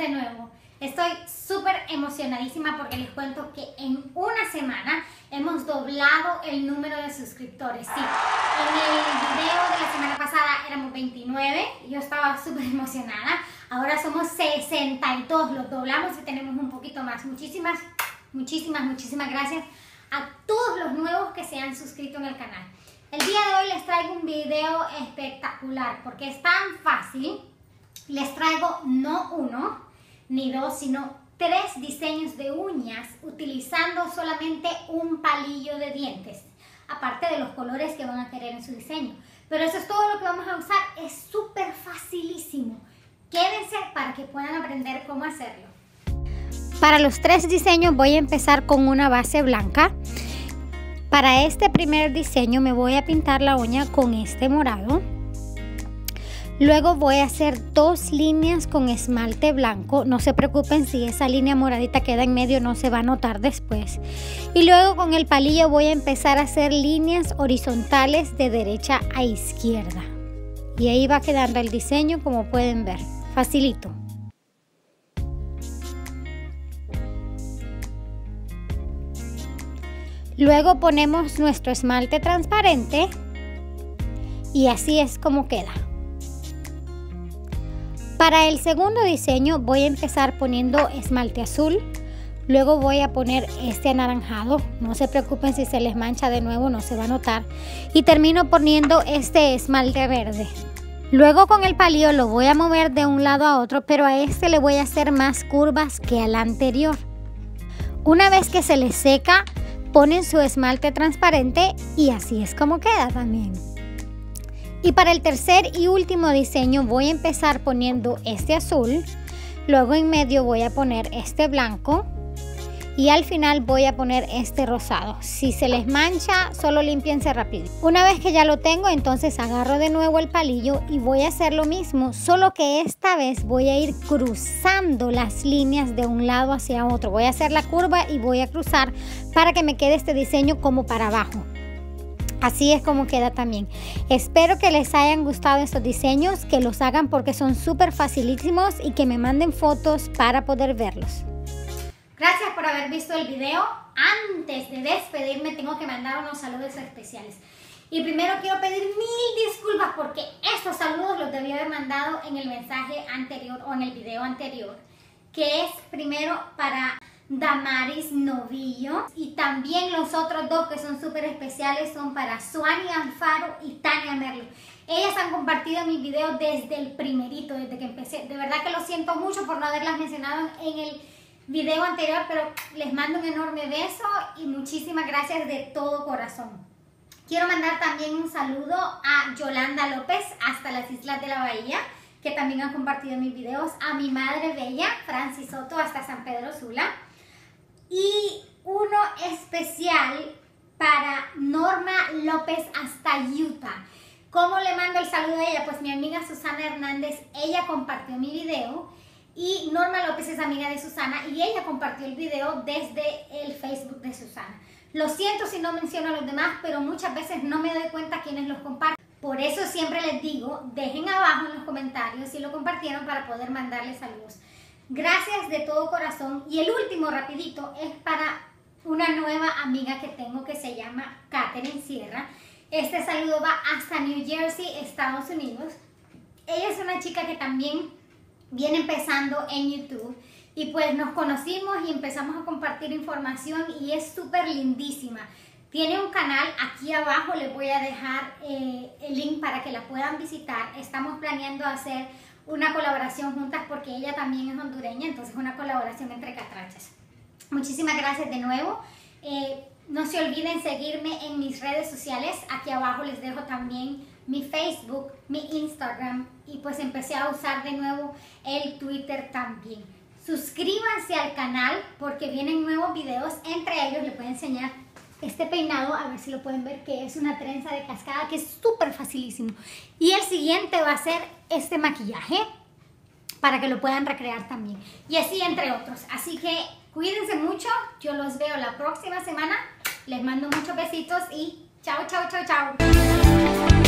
de nuevo. Estoy súper emocionadísima porque les cuento que en una semana hemos doblado el número de suscriptores. Sí, en el video de la semana pasada éramos 29 y yo estaba súper emocionada. Ahora somos 62, los doblamos y tenemos un poquito más. Muchísimas gracias a todos los nuevos que se han suscrito en el canal. El día de hoy les traigo un video espectacular porque es tan fácil. Les traigo no uno ni dos, sino 3 diseños de uñas utilizando solamente un palillo de dientes, aparte de los colores que van a querer en su diseño. Pero eso es todo lo que vamos a usar, es súper facilísimo. Quédense para que puedan aprender cómo hacerlo. Para los 3 diseños voy a empezar con una base blanca. Para este primer diseño me voy a pintar la uña con este morado. Luego voy a hacer 2 líneas con esmalte blanco. No se preocupen si esa línea moradita queda en medio, no se va a notar después. Y luego con el palillo voy a empezar a hacer líneas horizontales de derecha a izquierda. Y ahí va quedando el diseño, como pueden ver. Facilito. Luego ponemos nuestro esmalte transparente y así es como queda. Para el segundo diseño voy a empezar poniendo esmalte azul, luego voy a poner este anaranjado, no se preocupen si se les mancha de nuevo, no se va a notar, y termino poniendo este esmalte verde. Luego con el palillo lo voy a mover de un lado a otro, pero a este le voy a hacer más curvas que al anterior. Una vez que se les seca, ponen su esmalte transparente y así es como queda también. Y para el tercer y último diseño voy a empezar poniendo este azul, luego en medio voy a poner este blanco y al final voy a poner este rosado. Si se les mancha, solo límpiense rápido. Una vez que ya lo tengo, entonces agarro de nuevo el palillo y voy a hacer lo mismo, solo que esta vez voy a ir cruzando las líneas de un lado hacia otro. Voy a hacer la curva y voy a cruzar para que me quede este diseño como para abajo. Así es como queda también. Espero que les hayan gustado estos diseños, que los hagan porque son súper facilísimos y que me manden fotos para poder verlos. Gracias por haber visto el video. Antes de despedirme tengo que mandar unos saludos especiales. Y primero quiero pedir 1000 disculpas porque estos saludos los debí haber mandado en el mensaje anterior o en el video anterior. Que es primero para Damaris Novillo y también los otros 2 que son súper especiales son para Suani Alfaro y Tania Merlo. Ellas han compartido mis videos desde el primerito, desde que empecé. De verdad que lo siento mucho por no haberlas mencionado en el video anterior, pero les mando un enorme beso y muchísimas gracias de todo corazón. Quiero mandar también un saludo a Yolanda López hasta las Islas de la Bahía, que también han compartido mis videos, a mi madre bella, Francis Soto, hasta San Pedro Sula, y uno especial para Norma López hasta Utah. ¿Cómo le mando el saludo a ella? Pues mi amiga Susana Hernández, ella compartió mi video y Norma López es amiga de Susana y ella compartió el video desde el Facebook de Susana. Lo siento si no menciono a los demás, pero muchas veces no me doy cuenta quiénes los comparten. Por eso siempre les digo, dejen abajo en los comentarios si lo compartieron para poder mandarles saludos. Gracias de todo corazón. Y el último rapidito es para una nueva amiga que tengo que se llama Catherine Sierra. Este saludo va hasta New Jersey, Estados Unidos. Ella es una chica que también viene empezando en YouTube y pues nos conocimos y empezamos a compartir información y es súper lindísima. Tiene un canal, aquí abajo les voy a dejar el link para que la puedan visitar. Estamos planeando hacer una colaboración juntas porque ella también es hondureña, entonces una colaboración entre catrachas. Muchísimas gracias de nuevo. No se olviden seguirme en mis redes sociales. Aquí abajo les dejo también mi Facebook, mi Instagram y pues empecé a usar de nuevo el Twitter también. Suscríbanse al canal porque vienen nuevos videos. Entre ellos les voy a enseñar este peinado, a ver si lo pueden ver, que es una trenza de cascada que es súper facilísimo. Y el siguiente va a ser este maquillaje para que lo puedan recrear también. Y así entre otros. Así que cuídense mucho. Yo los veo la próxima semana. Les mando muchos besitos y chao, chao, chao, chao.